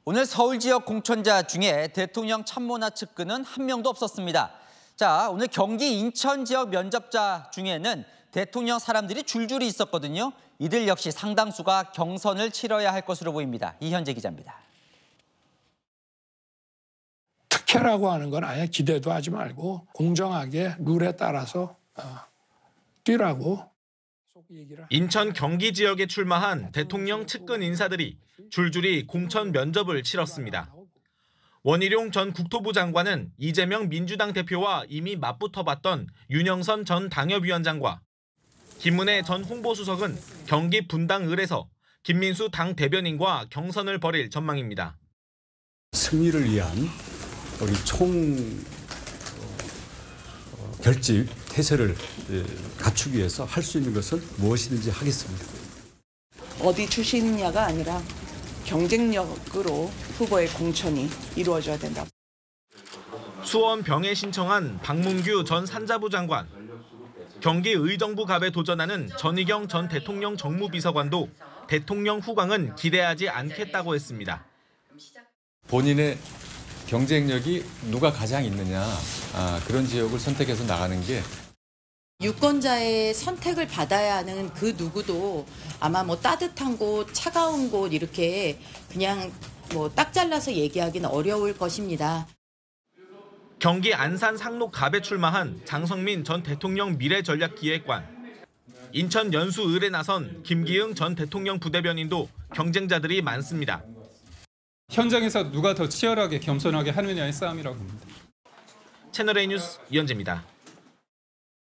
오늘 서울 지역 공천자 중에 대통령 참모나 측근은 한 명도 없었습니다. 자, 오늘 경기 인천 지역 면접자 중에는 대통령 사람들이 줄줄이 있었거든요. 이들 역시 상당수가 경선을 치러야 할 것으로 보입니다. 이현재 기자입니다. 특혜라고 하는 건 아예 기대도 하지 말고 공정하게 룰에 따라서 뛰라고. 인천 경기 지역에 출마한 대통령 측근 인사들이 줄줄이 공천 면접을 치렀습니다. 원희룡 전 국토부 장관은 이재명 민주당 대표와 이미 맞붙어봤던 윤영선 전 당협위원장과 김은혜 전 홍보수석은 경기 분당을에서 김민수 당 대변인과 경선을 벌일 전망입니다. 승리를 위한 우리 총 결집 태세를 갖추기 위해서 할 수 있는 것은 무엇이든지 하겠습니다. 어디 출신이냐가 아니라 경쟁력으로 후보의 공천이 이루어져야 된다. 수원 병에 신청한 박문규 전 산자부 장관, 경기 의정부 갑에 도전하는 전희경 전 대통령 정무비서관도 대통령 후광은 기대하지 않겠다고 했습니다. 본인의 경쟁력이 누가 가장 있느냐, 그런 지역을 선택해서 나가는 게 유권자의 선택을 받아야 하는 그 누구도 아마 뭐 따뜻한 곳, 차가운 곳 이렇게 그냥 뭐 딱 잘라서 얘기하기는 어려울 것입니다. 경기 안산 상록 갑에 출마한 장성민 전 대통령 미래전략기획관, 인천 연수을에 나선 김기흥 전 대통령 부대변인도 경쟁자들이 많습니다. 현장에서 누가 더 치열하게 겸손하게 하느냐의 싸움이라고 봅니다. 채널A 뉴스 이현재입니다.